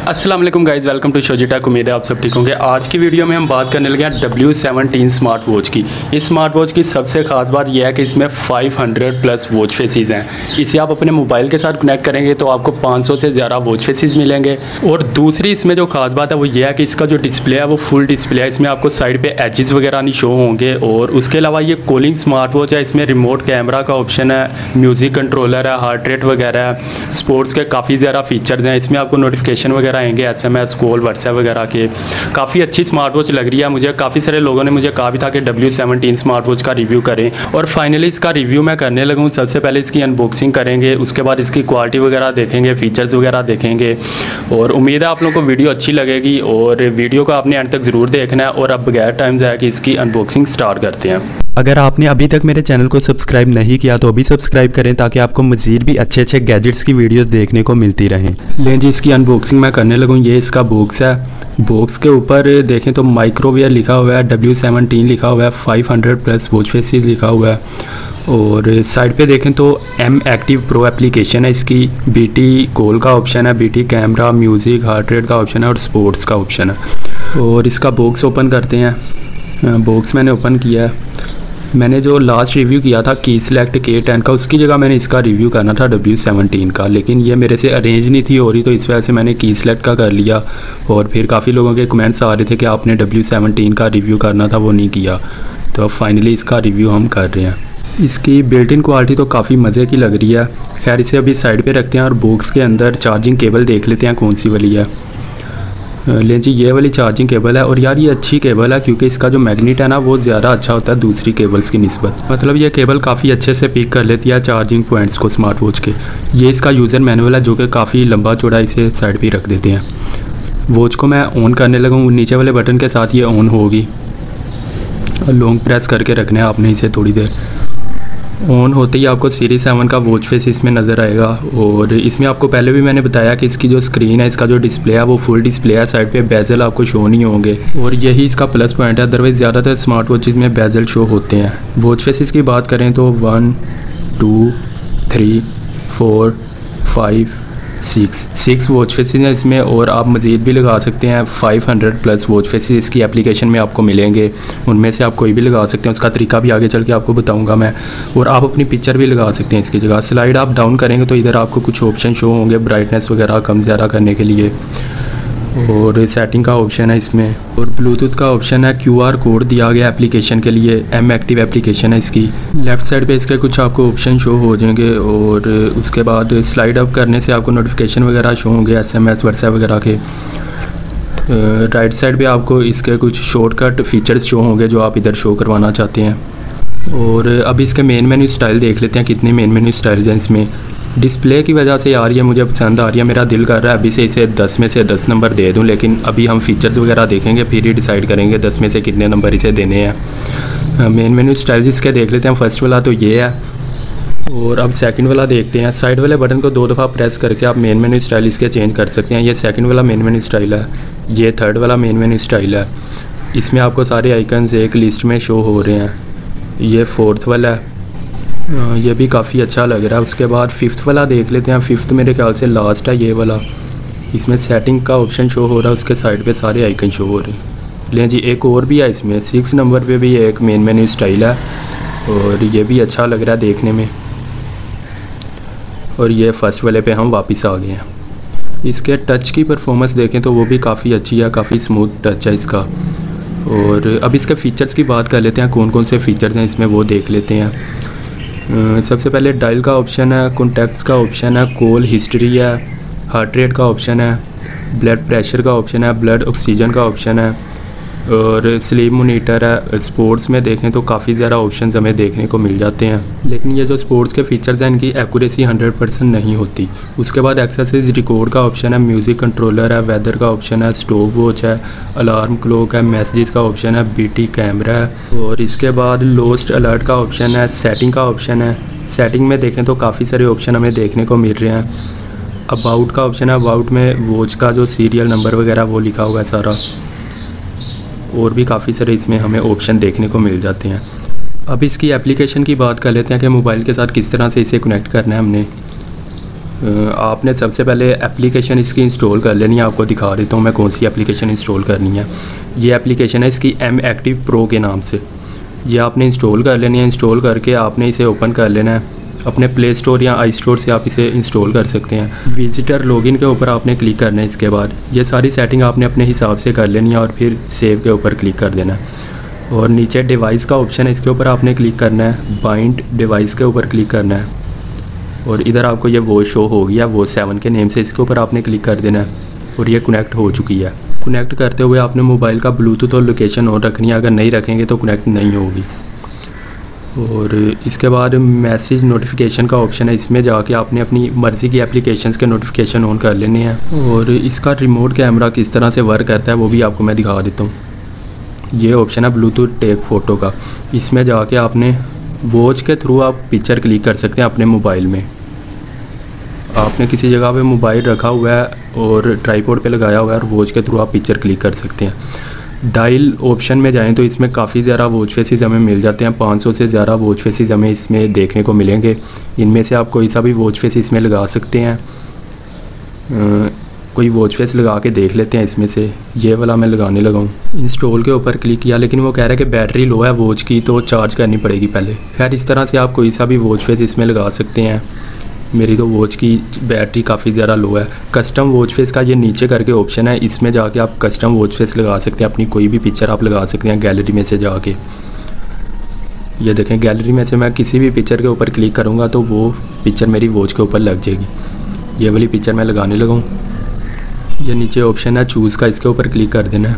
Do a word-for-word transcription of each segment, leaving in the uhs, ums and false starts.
अस्सलाम वालेकुम guys, welcome to Shoji tech. उम्मीद है आप सब ठीक होंगे। आज की वीडियो में हम बात करने लगे हैं डब्ल्यू सेवनटीन स्मार्ट वॉच की। इस स्मार्ट वॉच की सबसे खास बात यह है कि इसमें पाँच सौ प्लस वॉच फेसेस हैं। इसे आप अपने मोबाइल के साथ कनेक्ट करेंगे तो आपको पाँच सौ से ज़्यादा वॉच फेसेस मिलेंगे। और दूसरी इसमें जो खास बात है वो ये है कि इसका जो डिस्प्ले है वो फुल डिस्प्ले है। इसमें आपको साइड पे एजेस वगैरह नहीं शो होंगे। और उसके अलावा ये कूलिंग स्मार्ट वॉच है। इसमें रिमोट कैमरा का ऑप्शन है, म्यूज़िक कंट्रोलर है, हार्ट रेट वगैरह है, स्पोर्ट्स के काफ़ी ज़्यादा फीचर्स हैं। इसमें आपको नोटिफिकेशन वगैरह आएंगे, S M S, call, WhatsApp वगैरह के। काफ़ी अच्छी स्मार्ट वॉच लग रही है मुझे। काफ़ी सारे लोगों ने मुझे कहा भी था कि डब्ल्यू सेवनटीन स्मार्ट वॉच का रिव्यू करें, और फाइनली इसका रिव्यू मैं करने लगा हूँ। सबसे पहले इसकी अनबॉक्सिंग करेंगे, उसके बाद इसकी क्वालिटी वगैरह देखेंगे, फीचर्स वगैरह देखेंगे। और उम्मीद है आप लोगों को वीडियो अच्छी लगेगी और वीडियो को आपने अंत तक ज़रूर देखना है। और अब बगैर टाइम जाए कि इसकी अनबॉक्सिंग स्टार्ट करते हैं। अगर आपने अभी तक मेरे चैनल को सब्सक्राइब नहीं किया तो अभी सब्सक्राइब करें ताकि आपको मज़ीद भी अच्छे अच्छे गैजेट्स की वीडियोस देखने को मिलती रहें। लें जी, इसकी अनबॉक्सिंग मैं करने लगूँ। ये इसका बॉक्स है। बॉक्स के ऊपर देखें तो माइक्रोवेयर लिखा हुआ है, डब्ल्यू सेवनटीन लिखा हुआ है, पाँच सौ प्लस वॉच फेसेस लिखा हुआ है। और साइड पे देखें तो एम एक्टिव प्रो एप्लीकेशन है इसकी, बी टी कॉल का ऑप्शन है, B T camera, music, heart rate का ऑप्शन है और स्पोर्ट्स का ऑप्शन है। और इसका बॉक्स ओपन करते हैं। बॉक्स मैंने ओपन किया है। मैंने जो लास्ट रिव्यू किया था की सिलेक्ट के टेन का, उसकी जगह मैंने इसका रिव्यू करना था डब्ल्यू सेवनटीन का, लेकिन ये मेरे से अरेंज नहीं थी हो रही, तो इस वजह से मैंने की सिलेक्ट का कर लिया। और फिर काफ़ी लोगों के कमेंट्स आ रहे थे कि आपने डब्ल्यू सेवनटीन का रिव्यू करना था, वो नहीं किया। तो अब फाइनली इसका रिव्यू हम कर रहे हैं। इसकी बिल्ट इन क्वालिटी तो काफ़ी मज़े की लग रही है। खैर इसे अभी साइड पे रखते हैं और बॉक्स के अंदर चार्जिंग केबल देख लेते हैं कौन सी वाली है। लें जी, ये वाली चार्जिंग केबल है। और यार ये अच्छी केबल है क्योंकि इसका जो मैग्नेट है ना वो ज़्यादा अच्छा होता है दूसरी केबल्स की निस्बत। मतलब ये केबल काफ़ी अच्छे से पिक कर लेती है चार्जिंग पॉइंट्स को स्मार्ट वॉच के। ये इसका यूज़र मैनुअल है जो कि काफ़ी लंबा चौड़ा, इसे साइड पे रख देते हैं। वॉच को मैं ऑन करने लगा हूँ, नीचे वाले बटन के साथ ये ऑन होगी। लॉन्ग प्रेस करके रखना है आपने इसे थोड़ी देर। ऑन होते ही आपको सीरीज सेवन का वॉच फेस इसमें नज़र आएगा। और इसमें आपको पहले भी मैंने बताया कि इसकी जो स्क्रीन है, इसका जो डिस्प्ले है वो फुल डिस्प्ले है। साइड पे बेजल आपको शो नहीं होंगे और यही इसका प्लस पॉइंट है। अदरवाइज़ ज़्यादातर स्मार्ट वॉचेज़ में बेजल शो होते हैं। वॉच फेसेस की बात करें तो one two three four five six six watch faces हैं इसमें। और आप मज़ीद भी लगा सकते हैं। पाँच सौ प्लस वॉच फेसेस इसकी एप्लीकेशन में आपको मिलेंगे, उनमें से आप कोई भी लगा सकते हैं। उसका तरीका भी आगे चल के आपको बताऊंगा मैं। और आप अपनी पिक्चर भी लगा सकते हैं इसकी जगह। स्लाइड आप डाउन करेंगे तो इधर आपको कुछ ऑप्शन शो होंगे, ब्राइटनेस वगैरह कम ज़्यादा करने के लिए। और सेटिंग का ऑप्शन है इसमें। और ब्लूटूथ का ऑप्शन है। क्यू आर कोड दिया गया एप्लीकेशन के लिए। एम एक्टिव एप्लीकेशन है इसकी। लेफ़्ट साइड पे इसके कुछ आपको ऑप्शन शो हो जाएंगे। और उसके बाद स्लाइड अप करने से आपको नोटिफिकेशन वगैरह शो होंगे, एस एम एस, व्हाट्सएप वगैरह के। राइट साइड पे आपको इसके कुछ शॉर्टकट फीचर्स शो होंगे जो आप इधर शो करवाना चाहते हैं। और अब इसके मेन मेन्यू स्टाइल देख लेते हैं कितने मेन मेन्यू स्टाइल्स हैं इसमें। डिस्प्ले की वजह से यार ये मुझे पसंद आ रही है। मेरा दिल कर रहा है अभी से इसे दस में से दस नंबर दे दूं, लेकिन अभी हम फीचर्स वगैरह देखेंगे फिर ही डिसाइड करेंगे दस में से कितने नंबर इसे देने हैं। मेन मेन्यू स्टाइल इसके देख लेते हैं। फर्स्ट वाला तो ये है। और अब सेकंड वाला देखते हैं। साइड वाले बटन को दो दफ़ा प्रेस करके आप मेन मेन्यू स्टाइल इसके चेंज कर सकते हैं। ये सेकंड वाला मेन मेन्यू स्टाइल है। ये थर्ड वाला मेन मेन्यू स्टाइल है। इसमें आपको सारे आइकन्स एक लिस्ट में शो हो रहे हैं। ये फोर्थ वाला है, ये भी काफ़ी अच्छा लग रहा है। उसके बाद फिफ्थ वाला देख लेते हैं। फिफ्थ मेरे ख्याल से लास्ट है ये वाला। इसमें सेटिंग का ऑप्शन शो हो रहा है, उसके साइड पे सारे आइकन शो हो रहे हैं। लें जी, एक और भी है इसमें। सिक्स नंबर पे भी एक मेन मेन्यू स्टाइल है और ये भी अच्छा लग रहा है देखने में। और ये फर्स्ट वाले पे हम वापस आ गए हैं। इसके टच की परफॉर्मेंस देखें तो वो भी काफ़ी अच्छी है, काफ़ी स्मूथ टच है इसका। और अब इसके फ़ीचर्स की बात कर लेते हैं, कौन कौन से फ़ीचर्स हैं इसमें वो देख लेते हैं। सबसे पहले डायल का ऑप्शन है, कॉन्टैक्ट्स का ऑप्शन है, कॉल हिस्ट्री है, हार्ट रेट का ऑप्शन है, ब्लड प्रेशर का ऑप्शन है, ब्लड ऑक्सीजन का ऑप्शन है और स्लीप मॉनिटर है। स्पोर्ट्स में देखें तो काफ़ी ज़्यादा ऑप्शंस हमें देखने को मिल जाते हैं, लेकिन ये जो स्पोर्ट्स के फीचर्स हैं इनकी एक्यूरेसी हंड्रेड परसेंट नहीं होती। उसके बाद एक्सरसाइज रिकॉर्ड का ऑप्शन है, म्यूज़िक कंट्रोलर है, वेदर का ऑप्शन है, स्टॉप वॉच है, अलार्म क्लॉक है, मैसेजेस का ऑप्शन है, बी टी कैमरा है। और इसके बाद लोस्ट अलर्ट का ऑप्शन है, सेटिंग का ऑप्शन है। सेटिंग में देखें तो काफ़ी सारे ऑप्शन हमें देखने को मिल रहे हैं। अबाउट का ऑप्शन है। अबाउट में वॉच का जो सीरियल नंबर वगैरह वो लिखा हुआ है सारा। और भी काफ़ी सारे इसमें हमें ऑप्शन देखने को मिल जाते हैं। अब इसकी एप्लीकेशन की बात कर लेते हैं कि मोबाइल के साथ किस तरह से इसे कनेक्ट करना है हमने। आपने सबसे पहले एप्लीकेशन इसकी इंस्टॉल कर लेनी है। आपको दिखा देता हूँ मैं कौन सी एप्लीकेशन इंस्टॉल करनी है। ये एप्लीकेशन है इसकी एम एक्टिव प्रो के नाम से। ये आपने इंस्टॉल कर लेनी है। इंस्टॉल करके आपने इसे ओपन कर लेना है। अपने प्ले स्टोर या आई स्टोर से आप इसे इंस्टॉल कर सकते हैं। विजिटर लॉगिन के ऊपर आपने क्लिक करना है। इसके बाद ये सारी सेटिंग आपने अपने हिसाब से कर लेनी है और फिर सेव के ऊपर क्लिक कर देना है। और नीचे डिवाइस का ऑप्शन है, इसके ऊपर आपने क्लिक करना है। बाइंड डिवाइस के ऊपर क्लिक करना है और इधर आपको ये वो शो हो गया वो सेवन के नेम से। इसके ऊपर आपने क्लिक कर देना है और ये कनेक्ट हो चुकी है। कनेक्ट करते हुए आपने मोबाइल का ब्लूटूथ और लोकेशन ऑन रखनी है। अगर नहीं रखेंगे तो कनेक्ट नहीं होगी। और इसके बाद मैसेज नोटिफिकेशन का ऑप्शन है, इसमें जाके आपने अपनी मर्ज़ी की एप्लीकेशंस के नोटिफिकेशन ऑन कर लेने हैं। और इसका रिमोट कैमरा किस तरह से वर्क करता है वो भी आपको मैं दिखा देता हूँ। ये ऑप्शन है ब्लूटूथ टेक फ़ोटो का। इसमें जाके आपने वॉच के थ्रू आप पिक्चर क्लिक कर सकते हैं अपने मोबाइल में। आपने किसी जगह पे मोबाइल रखा हुआ है और ट्राईपॉड पे लगाया हुआ है और वॉच के थ्रू आप पिक्चर क्लिक कर सकते हैं। डायल ऑप्शन में जाएं तो इसमें काफ़ी ज़्यादा वॉच फेसेस हमें मिल जाते हैं। पाँच सौ से ज़्यादा वॉच फेसेस हमें इसमें देखने को मिलेंगे। इनमें से आप कोई सा भी वॉच फेस इसमें लगा सकते हैं। आ, कोई वॉच फेस लगा के देख लेते हैं इसमें से। ये वाला मैं लगाने लगा हूँ। इंस्टॉल के ऊपर क्लिक किया लेकिन वो कह रहा है कि बैटरी लो है वॉच की, तो चार्ज करनी पड़ेगी पहले। खैर इस तरह से आप कोई सा भी वॉच फेस इसमें लगा सकते हैं। मेरी तो वॉच की बैटरी काफ़ी ज़्यादा लो है। कस्टम वॉच फेस का ये नीचे करके ऑप्शन है, इसमें जाके आप कस्टम वॉच फेस लगा सकते हैं। अपनी कोई भी पिक्चर आप लगा सकते हैं गैलरी में से जाके। ये देखें गैलरी में से मैं किसी भी पिक्चर के ऊपर क्लिक करूँगा तो वो पिक्चर मेरी वॉच के ऊपर लग जाएगी। ये वाली पिक्चर मैं लगाने लगा हूँ। ये नीचे ऑप्शन है चूज़ का, इसके ऊपर क्लिक कर देना है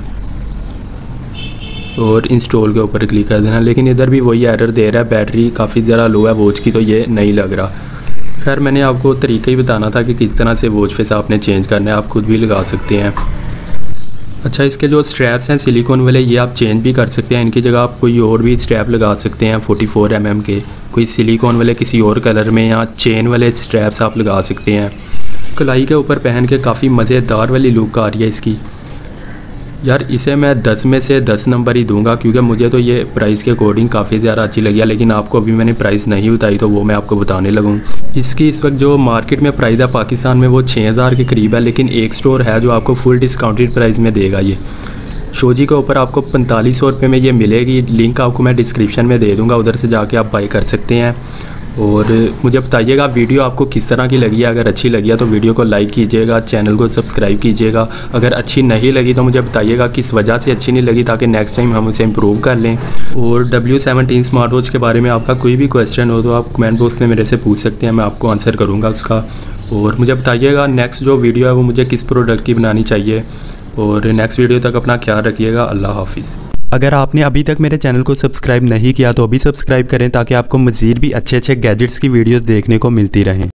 और इंस्टॉल के ऊपर क्लिक कर देना। लेकिन इधर भी वही एरर दे रहा है, बैटरी काफ़ी ज़्यादा लो है वॉच की, तो ये नहीं लग रहा। खैर मैंने आपको तरीका ही बताना था कि किस तरह से वॉच फेस आपने चेंज करना है। आप खुद भी लगा सकते हैं। अच्छा, इसके जो स्ट्रैप्स हैं सिलिकॉन वाले, ये आप चेंज भी कर सकते हैं। इनकी जगह आप कोई और भी स्ट्रैप लगा सकते हैं फोर्टी फोर एम एम के, कोई सिलिकॉन वाले किसी और कलर में, या चेन वाले स्ट्रैप्स आप लगा सकते हैं। कलाई के ऊपर पहन के काफ़ी मज़ेदार वाली लुक आ रही है इसकी। यार इसे मैं दस में से दस नंबर ही दूंगा, क्योंकि मुझे तो ये प्राइस के अकॉर्डिंग काफ़ी ज़्यादा अच्छी लगी है। लेकिन आपको अभी मैंने प्राइस नहीं बताई तो वो मैं आपको बताने लगूँ। इसकी इस वक्त जो मार्केट में प्राइस है पाकिस्तान में वो छः हज़ार के करीब है। लेकिन एक स्टोर है जो आपको फुल डिस्काउंटेड प्राइस में देगा। ये शोजी के ऊपर आपको पैंतालीस सौ रुपये में ये मिलेगी। लिंक आपको मैं डिस्क्रिप्शन में दे दूँगा, उधर से जाके आप बाई कर सकते हैं। और मुझे बताइएगा वीडियो आपको किस तरह की लगी है। अगर अच्छी लगी है तो वीडियो को लाइक कीजिएगा, चैनल को सब्सक्राइब कीजिएगा। अगर अच्छी नहीं लगी तो मुझे बताइएगा किस वजह से अच्छी नहीं लगी, ताकि नेक्स्ट टाइम हम उसे इम्प्रूव कर लें। और डब्ल्यू सेवनटीन स्मार्ट वॉच के बारे में आपका कोई भी क्वेश्चन हो तो आप कमेंट बॉक्स में मेरे से पूछ सकते हैं, मैं आपको आंसर करूँगा उसका। और मुझे बताइएगा नेक्स्ट जो वीडियो है वो मुझे किस प्रोडक्ट की बनानी चाहिए। और नेक्स्ट वीडियो तक अपना ख्याल रखिएगा। अल्लाह हाफिज़। अगर आपने अभी तक मेरे चैनल को सब्सक्राइब नहीं किया तो अभी सब्सक्राइब करें ताकि आपको मज़ीद भी अच्छे अच्छे गैजेट्स की वीडियोस देखने को मिलती रहें।